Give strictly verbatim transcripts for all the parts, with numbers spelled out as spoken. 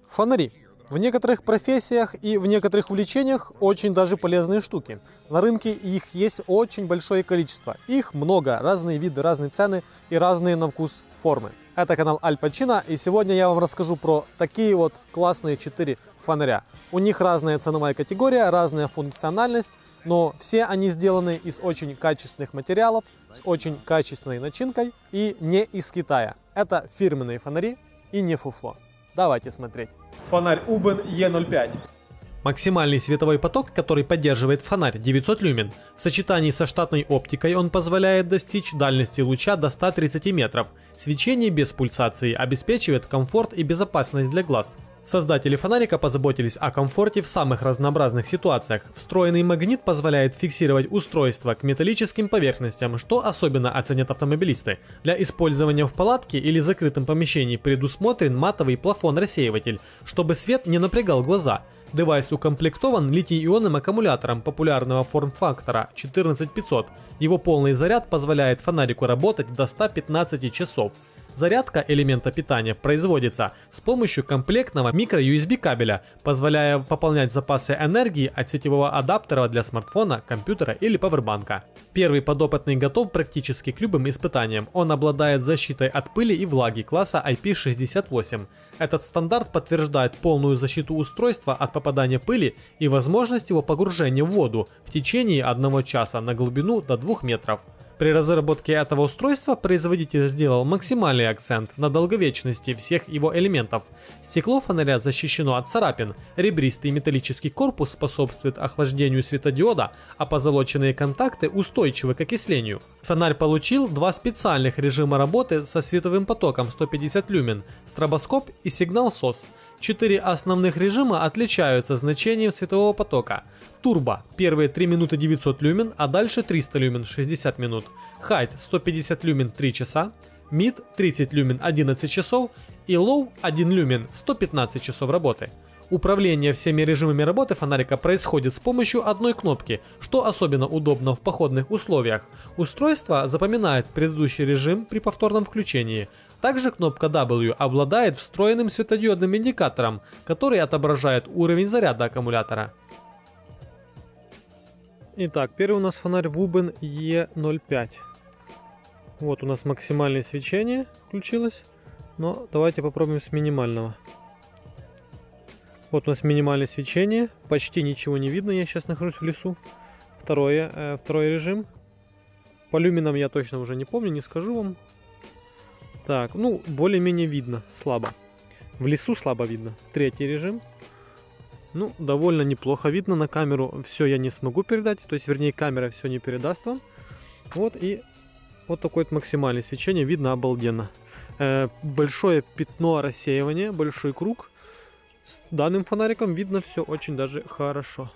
Фонари. В некоторых профессиях и в некоторых увлечениях очень даже полезные штуки. На рынке их есть очень большое количество. Их много, разные виды, разные цены и разные на вкус формы. Это канал Аль Пачино, и сегодня я вам расскажу про такие вот классные четыре фонаря. У них разная ценовая категория, разная функциональность, но все они сделаны из очень качественных материалов, с очень качественной начинкой и не из Китая. Это фирменные фонари и не фуфло. Давайте смотреть. Фонарь Убен Е ноль пять. Максимальный световой поток, который поддерживает фонарь, девятьсот люмен. В сочетании со штатной оптикой он позволяет достичь дальности луча до ста тридцати метров. Свечение без пульсации обеспечивает комфорт и безопасность для глаз. Создатели фонарика позаботились о комфорте в самых разнообразных ситуациях. Встроенный магнит позволяет фиксировать устройство к металлическим поверхностям, что особенно оценят автомобилисты. Для использования в палатке или закрытом помещении предусмотрен матовый плафон-рассеиватель, чтобы свет не напрягал глаза. Девайс укомплектован литий-ионным аккумулятором популярного форм-фактора четырнадцать пятьсот. Его полный заряд позволяет фонарику работать до ста пятнадцати часов. Зарядка элемента питания производится с помощью комплектного микро-ю эс би кабеля, позволяя пополнять запасы энергии от сетевого адаптера для смартфона, компьютера или павербанка. Первый подопытный готов практически к любым испытаниям. Он обладает защитой от пыли и влаги класса ай пи шестьдесят восемь. Этот стандарт подтверждает полную защиту устройства от попадания пыли и возможность его погружения в воду в течение одного часа на глубину до двух метров. При разработке этого устройства производитель сделал максимальный акцент на долговечности всех его элементов. Стекло фонаря защищено от царапин, ребристый металлический корпус способствует охлаждению светодиода, а позолоченные контакты устойчивы к окислению. Фонарь получил два специальных режима работы со световым потоком сто пятьдесят люмен, стробоскоп и сигнал сос. Четыре основных режима отличаются значением светового потока. Турбо – первые три минуты девятьсот люмен, а дальше триста люмен шестьдесят минут. Хайт – сто пятьдесят люмен три часа. Мид – тридцать люмен одиннадцать часов. И Low – один люмен сто пятнадцать часов работы. Управление всеми режимами работы фонарика происходит с помощью одной кнопки, что особенно удобно в походных условиях. Устройство запоминает предыдущий режим при повторном включении. Также кнопка дабл ю обладает встроенным светодиодным индикатором, который отображает уровень заряда аккумулятора. Итак, первый у нас фонарь Убен Е ноль пять. Вот у нас максимальное свечение включилось, но давайте попробуем с минимального. Вот у нас минимальное свечение, почти ничего не видно, я сейчас нахожусь в лесу. Второе, э, второй режим. По люминам я точно уже не помню, не скажу вам. Так, ну, более-менее видно, слабо. В лесу слабо видно. Третий режим. Ну, довольно неплохо видно на камеру. Все я не смогу передать, то есть, вернее, камера все не передаст вам. Вот и вот такое вот максимальное свечение, видно обалденно. Э, большое пятно рассеивания, большой круг. С данным фонариком видно все очень даже хорошо.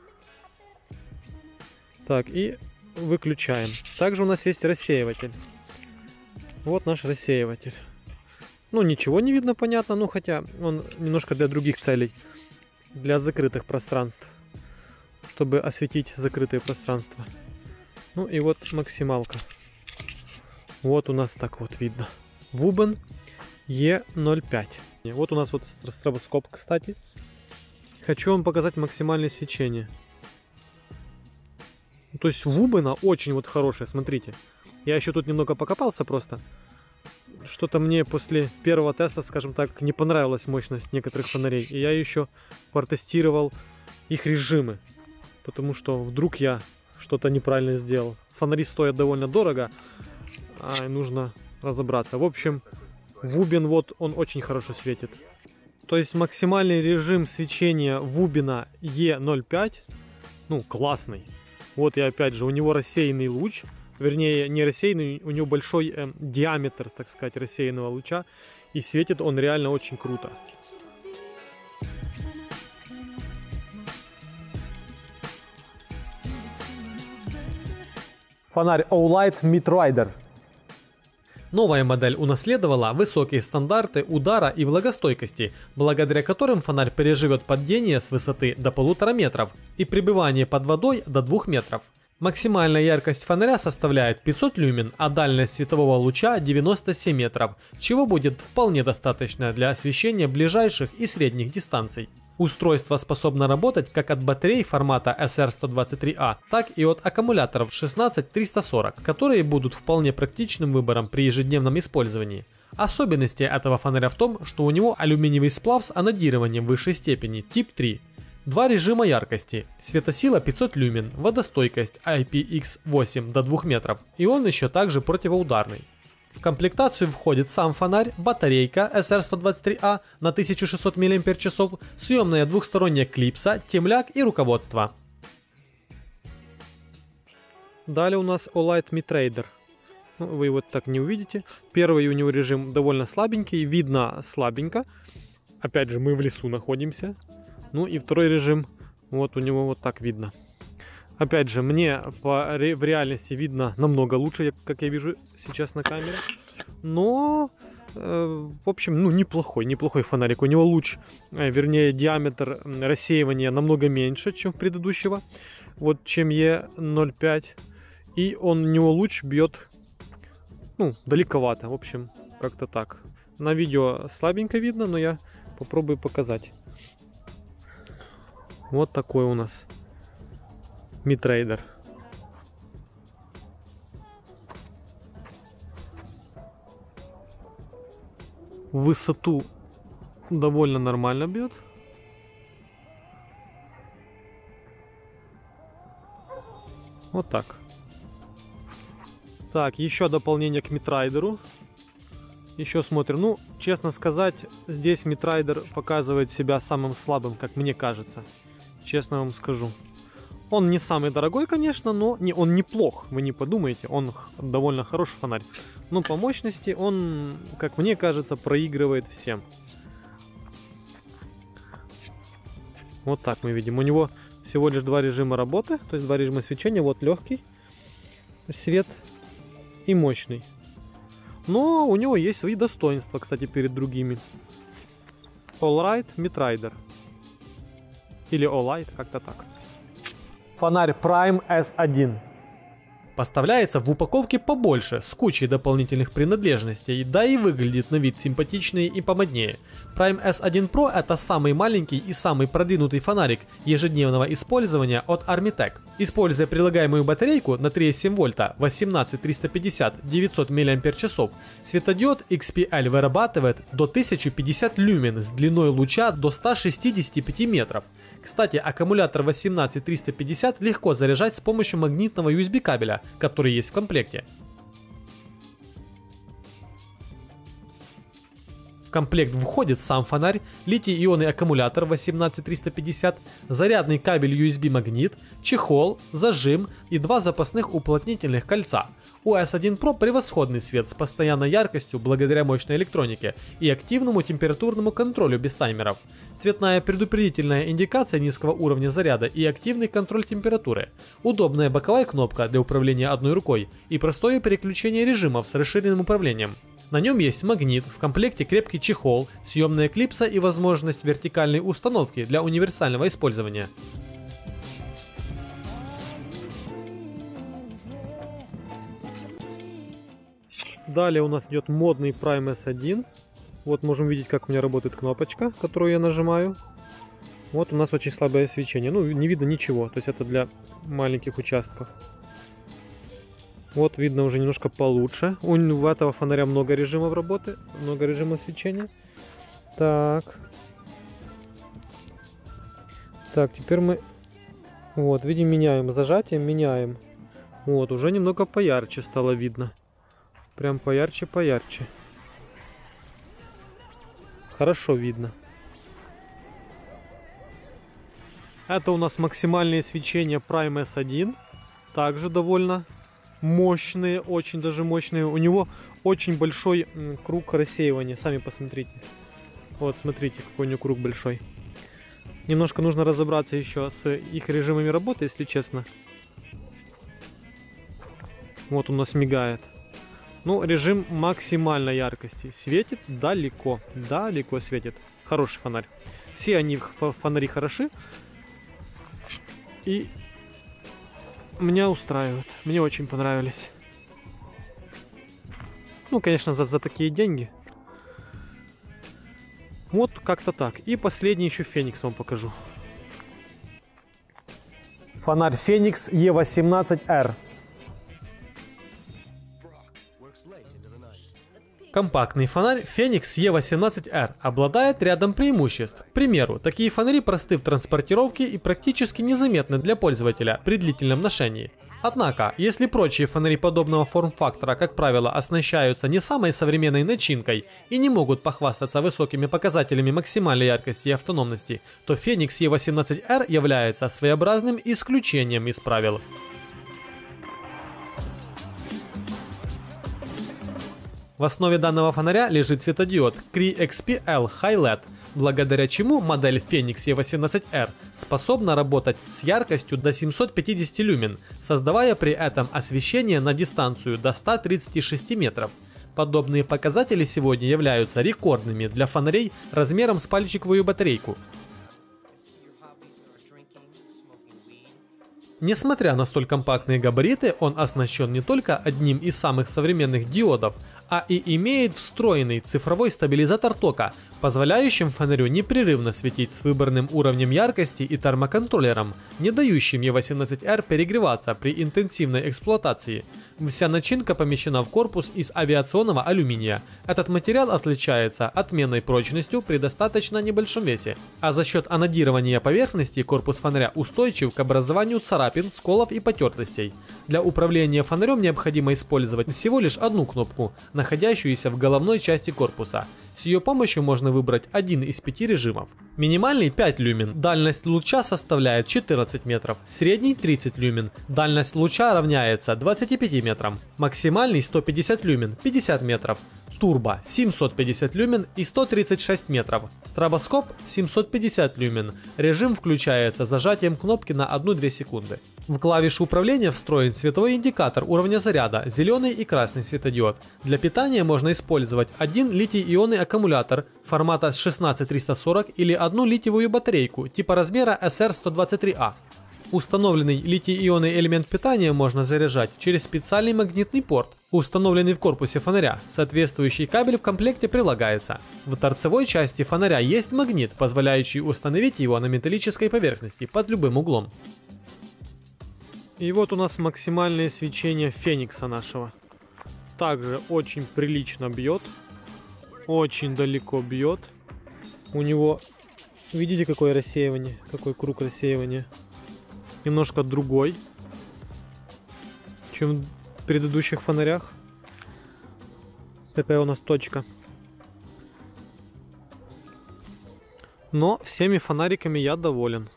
Так, и выключаем. Также у нас есть рассеиватель. Вот наш рассеиватель. Ну, ничего не видно, понятно, ну, хотя он немножко для других целей. Для закрытых пространств. Чтобы осветить закрытые пространства. Ну, и вот максималка. Вот у нас так вот видно. Убен Е ноль пять. Вот у нас вот стробоскоп, кстати. Хочу вам показать максимальное свечение. То есть в Убена очень вот хорошее, смотрите. Я еще тут немного покопался просто. Что-то мне после первого теста, скажем так, не понравилась мощность некоторых фонарей. И я еще протестировал их режимы. Потому что вдруг я что-то неправильно сделал. Фонари стоят довольно дорого, а нужно разобраться. В общем, Убен вот он очень хорошо светит. То есть максимальный режим свечения Убена Е ноль пять, ну, классный. Вот и опять же, у него рассеянный луч. Вернее, не рассеянный, у него большой э, диаметр, так сказать, рассеянного луча. И светит он реально очень круто. Фонарь Olight Mid Rider. Новая модель унаследовала высокие стандарты удара и влагостойкости, благодаря которым фонарь переживет падение с высоты до полутора метров и пребывание под водой до двух метров. Максимальная яркость фонаря составляет пятьсот люмен, а дальность светового луча девяносто семь метров, чего будет вполне достаточно для освещения ближайших и средних дистанций. Устройство способно работать как от батарей формата эс эр сто двадцать три а, так и от аккумуляторов шестнадцать триста сорок, которые будут вполне практичным выбором при ежедневном использовании. Особенности этого фонаря в том, что у него алюминиевый сплав с анодированием высшей степени тип три. Два режима яркости, светосила пятьсот люмен, водостойкость ай пи икс восемь до двух метров, и он еще также противоударный. В комплектацию входит сам фонарь, батарейка эс эр сто двадцать три а на тысячу шестьсот мАч, съемная двухсторонняя клипса, темляк и руководство. Далее у нас Olight Mitrader. Ну, вы его так не увидите. Первый у него режим довольно слабенький, видно слабенько. Опять же, мы в лесу находимся. Ну и второй режим, вот у него вот так видно. Опять же, мне по, в реальности видно намного лучше, как я вижу сейчас на камере. Но, э, в общем, ну неплохой, неплохой фонарик. У него луч, э, вернее диаметр рассеивания намного меньше, чем предыдущего. Вот чем и ноль пять. И он, у него луч бьет, ну, далековато. В общем, как-то так. На видео слабенько видно, но я попробую показать. Вот такой у нас Mitrader. В высоту довольно нормально бьет. Вот так. Так, еще дополнение к Mitrader. Еще смотрим. Ну, честно сказать, здесь Mitrader показывает себя самым слабым, как мне кажется. Честно вам скажу. Он не самый дорогой, конечно, но не, он неплох. Вы не подумайте, он довольно хороший фонарь. Но по мощности он, как мне кажется, проигрывает всем. Вот так мы видим. У него всего лишь два режима работы, то есть два режима свечения. Вот легкий свет и мощный. Но у него есть свои достоинства, кстати, перед другими. Olight Mitrader. Или Olight, как-то так. Фонарь Prime эс один. Поставляется в упаковке побольше, с кучей дополнительных принадлежностей, да и выглядит на вид симпатичнее и помоднее. Prime эс один Pro это самый маленький и самый продвинутый фонарик ежедневного использования от Armitec. Используя прилагаемую батарейку на три и семь вольта восемнадцать триста пятьдесят девятьсот мАч, светодиод икс пи эл вырабатывает до тысячи пятьдесят люмен с длиной луча до ста шестидесяти пяти метров. Кстати, аккумулятор восемнадцать триста пятьдесят легко заряжать с помощью магнитного ю эс би кабеля, который есть в комплекте. В комплект входит сам фонарь, литий-ионный аккумулятор восемнадцать триста пятьдесят, зарядный кабель ю эс би магнит, чехол, зажим и два запасных уплотнительных кольца. У эс один Pro превосходный свет с постоянной яркостью благодаря мощной электронике и активному температурному контролю без таймеров. Цветная предупредительная индикация низкого уровня заряда и активный контроль температуры. Удобная боковая кнопка для управления одной рукой и простое переключение режимов с расширенным управлением. На нем есть магнит, в комплекте крепкий чехол, съемная клипса и возможность вертикальной установки для универсального использования. Далее у нас идет модный Prime эс один. Вот можем видеть, как у меня работает кнопочка, которую я нажимаю. Вот у нас очень слабое свечение. Ну, не видно ничего, то есть это для маленьких участков. Вот видно уже немножко получше. У этого фонаря много режимов работы, много режимов свечения. Так. Так, теперь мы... Вот, видим, меняем зажатие, меняем. Вот, уже немного поярче стало видно. Прям поярче, поярче. Хорошо видно. Это у нас максимальные свечения Prime эс один. Также довольно мощные, очень даже мощные. У него очень большой круг рассеивания. Сами посмотрите. Вот, смотрите, какой у него круг большой. Немножко нужно разобраться еще с их режимами работы, если честно. Вот у нас мигает. Ну, режим максимальной яркости. Светит далеко. Далеко светит. Хороший фонарь. Все они, фонари, хороши. И меня устраивают. Мне очень понравились. Ну, конечно, за, за такие деньги. Вот как-то так. И последний еще Феникс вам покажу. Фонарь Феникс Е восемнадцать эр. Компактный фонарь Феникс Е восемнадцать эр обладает рядом преимуществ. К примеру, такие фонари просты в транспортировке и практически незаметны для пользователя при длительном ношении. Однако, если прочие фонари подобного форм-фактора, как правило, оснащаются не самой современной начинкой и не могут похвастаться высокими показателями максимальной яркости и автономности, то Феникс Е восемнадцать эр является своеобразным исключением из правил. В основе данного фонаря лежит светодиод Cree икс пи эл High эл и ди, благодаря чему модель Феникс Е восемнадцать эр способна работать с яркостью до семисот пятидесяти люмен, создавая при этом освещение на дистанцию до ста тридцати шести метров. Подобные показатели сегодня являются рекордными для фонарей размером с пальчиковую батарейку. Несмотря на столь компактные габариты, он оснащен не только одним из самых современных диодов, а и имеет встроенный цифровой стабилизатор тока, позволяющим фонарю непрерывно светить с выбранным уровнем яркости и термоконтроллером, не дающим Е восемнадцать эр перегреваться при интенсивной эксплуатации. Вся начинка помещена в корпус из авиационного алюминия. Этот материал отличается отменной прочностью при достаточно небольшом весе, а за счет анодирования поверхности корпус фонаря устойчив к образованию царапин, сколов и потертостей. Для управления фонарем необходимо использовать всего лишь одну кнопку, находящуюся в головной части корпуса. С ее помощью можно выбрать один из пяти режимов. Минимальный пять люмен, дальность луча составляет четырнадцать метров, средний тридцать люмен, дальность луча равняется двадцати пяти метрам, максимальный сто пятьдесят люмен, пятьдесят метров, турбо семьсот пятьдесят люмен и сто тридцать шесть метров, стробоскоп семьсот пятьдесят люмен, режим включается зажатием кнопки на одну-две секунды. В клавишу управления встроен световой индикатор уровня заряда, зеленый и красный светодиод. Для питания можно использовать один литий-ионный аккумулятор формата шестнадцать триста сорок или одну литиевую батарейку типа размера эс эр сто двадцать три а. Установленный литий-ионный элемент питания можно заряжать через специальный магнитный порт, установленный в корпусе фонаря. Соответствующий кабель в комплекте прилагается. В торцевой части фонаря есть магнит, позволяющий установить его на металлической поверхности под любым углом. И вот у нас максимальное свечение Феникса нашего. Также очень прилично бьет. Очень далеко бьет. У него, видите, какое рассеивание, какой круг рассеивания. Немножко другой, чем в предыдущих фонарях. Такая у нас точка. Но всеми фонариками я доволен.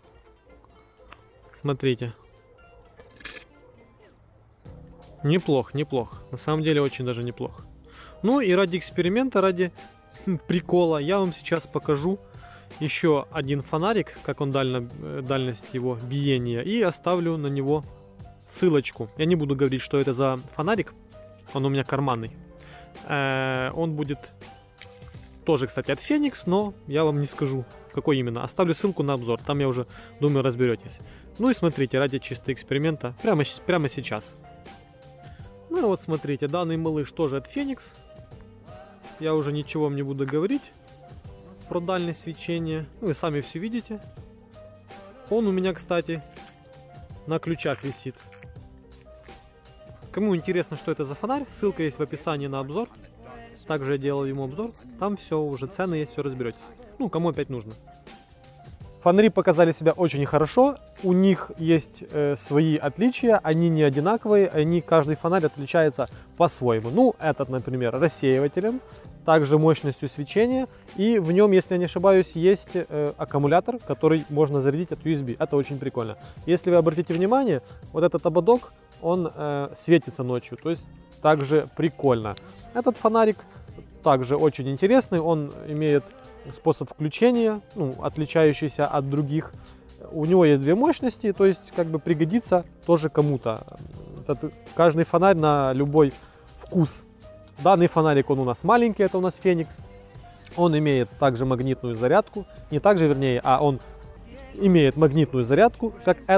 Смотрите. Неплох, неплох. На самом деле очень даже неплохо. Ну и ради эксперимента, ради прикола, я вам сейчас покажу еще один фонарик, как он дально, дальность его биения, и оставлю на него ссылочку. Я не буду говорить, что это за фонарик, он у меня карманный. Э, он будет тоже, кстати, от Феникс, но я вам не скажу, какой именно. Оставлю ссылку на обзор, там я уже, думаю, разберетесь. Ну и смотрите, ради чисто эксперимента, прямо, прямо сейчас. Ну и вот смотрите, данный малыш тоже от Феникс. Я уже ничего вам не буду говорить про дальность свечения. Вы сами все видите. Он у меня, кстати, на ключах висит. Кому интересно, что это за фонарь, ссылка есть в описании на обзор. Также я делал ему обзор. Там все уже, цены есть, все разберетесь. Ну, кому опять нужно. Фонари показали себя очень хорошо. У них есть э, свои отличия, они не одинаковые, они, каждый фонарь отличается по-своему. Ну, этот, например, рассеивателем, также мощностью свечения, и в нем, если я не ошибаюсь, есть э, аккумулятор, который можно зарядить от ю эс би. Это очень прикольно. Если вы обратите внимание, вот этот ободок, он э, светится ночью, то есть также прикольно. Этот фонарик также очень интересный, он имеет способ включения, ну, отличающийся от других. У него есть две мощности, то есть как бы пригодится тоже кому-то. Каждый фонарь на любой вкус. Данный фонарик, он у нас маленький, это у нас Феникс. Он имеет также магнитную зарядку, не так же, вернее, а он имеет магнитную зарядку, как этот,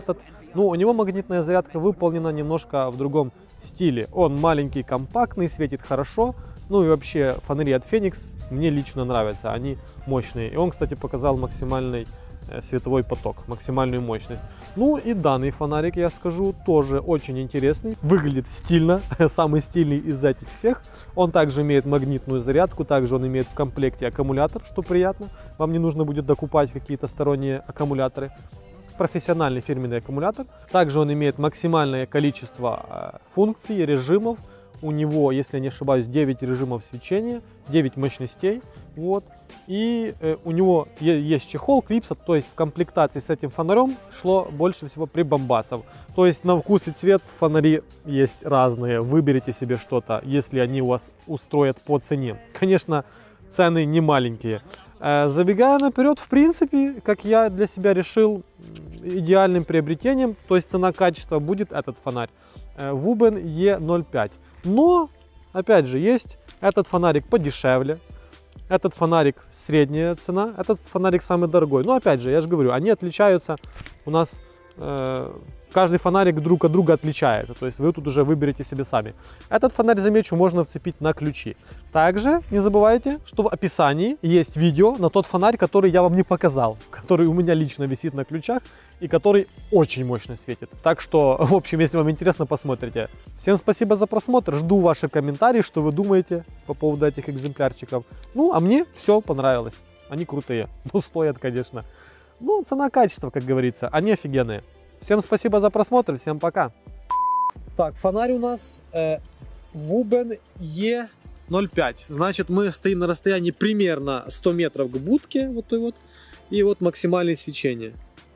Ну, у него магнитная зарядка выполнена немножко в другом стиле. Он маленький, компактный, светит хорошо. Ну и вообще фонари от Fenix мне лично нравятся, они мощные. И он, кстати, показал максимальный световой поток, максимальную мощность. Ну и данный фонарик, я скажу, тоже очень интересный. Выглядит стильно, самый стильный из этих всех. Он также имеет магнитную зарядку, также он имеет в комплекте аккумулятор, что приятно. Вам не нужно будет докупать какие-то сторонние аккумуляторы. Профессиональный фирменный аккумулятор. Также он имеет максимальное количество функций, режимов. У него, если я не ошибаюсь, девять режимов свечения, девять мощностей. Вот. И э, у него есть чехол, клипса, то есть в комплектации с этим фонарем шло больше всего прибамбасов. То есть на вкус и цвет фонари есть разные. Выберите себе что-то, если они у вас устроят по цене. Конечно, цены не маленькие. Э, забегая наперед, в принципе, как я для себя решил, идеальным приобретением, то есть цена-качество, будет этот фонарь. Э, Wuben и ноль пять. Но, опять же, есть этот фонарик подешевле. Этот фонарик средняя цена, этот фонарик самый дорогой. Но опять же, я же говорю, они отличаются. У нас э, каждый фонарик друг от друга отличается. То есть вы тут уже выберете себе сами. Этот фонарь, замечу, можно вцепить на ключи. Также не забывайте, что в описании есть видео на тот фонарь, который я вам не показал. Который у меня лично висит на ключах и который очень мощно светит. Так что, в общем, если вам интересно, посмотрите. Всем спасибо за просмотр. Жду ваши комментарии, что вы думаете по поводу этих экземплярчиков. Ну, а мне все понравилось. Они крутые. Ну, стоят, конечно. Ну, цена-качество, как говорится. Они офигенные. Всем спасибо за просмотр. Всем пока. Так, фонарь у нас э, Wuben и ноль пять. Значит, мы стоим на расстоянии примерно сто метров к будке. Вот той вот. И вот максимальное свечение.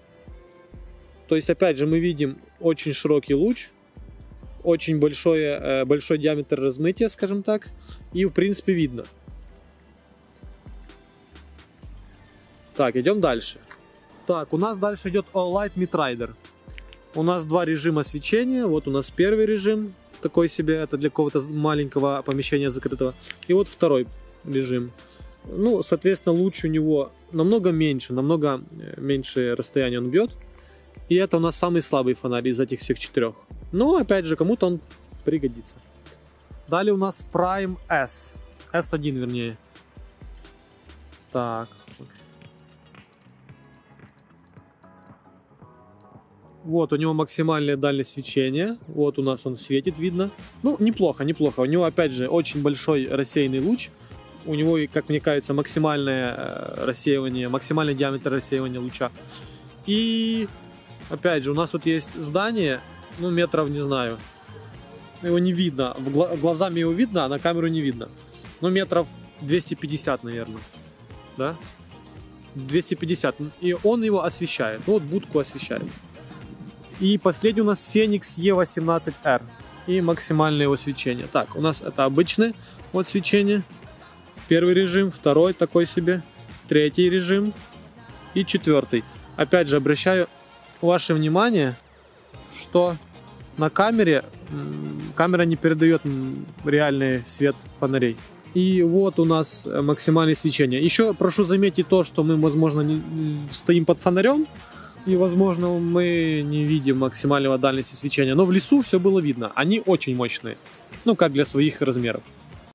То есть, опять же, мы видим очень широкий луч, очень большой, большой диаметр размытия, скажем так, и, в принципе, видно. Так, идем дальше. Так, у нас дальше идет All-Light Mitrider. У нас два режима свечения. Вот у нас первый режим, такой себе, это для какого-то маленького помещения закрытого. И вот второй режим. Ну, соответственно, луч у него намного меньше, намного меньше расстояние он бьет. И это у нас самый слабый фонарь из этих всех четырех. Но, опять же, кому-то он пригодится. Далее у нас Prime S. эс один, вернее. Так. Вот, у него максимальная дальность свечения. Вот у нас он светит, видно. Ну, неплохо, неплохо. У него, опять же, очень большой рассеянный луч. У него, как мне кажется, максимальное рассеивание, максимальный диаметр рассеивания луча. И... Опять же, у нас тут есть здание, ну, метров, не знаю, его не видно, в гла глазами его видно, а на камеру не видно. Ну, метров двести пятьдесят, наверное, да? двести пятьдесят, и он его освещает, ну, вот будку освещает. И последний у нас Fenix и восемнадцать эр, и максимальное его свечение. Так, у нас это обычное вот свечение, первый режим, второй такой себе, третий режим и четвертый. Опять же, обращаю ваше внимание, что на камере камера не передает реальный свет фонарей. И вот у нас максимальное свечение. Еще прошу заметить то, что мы, возможно, не стоим под фонарем, и, возможно, мы не видим максимального дальности свечения. Но в лесу все было видно. Они очень мощные. Ну, как для своих размеров.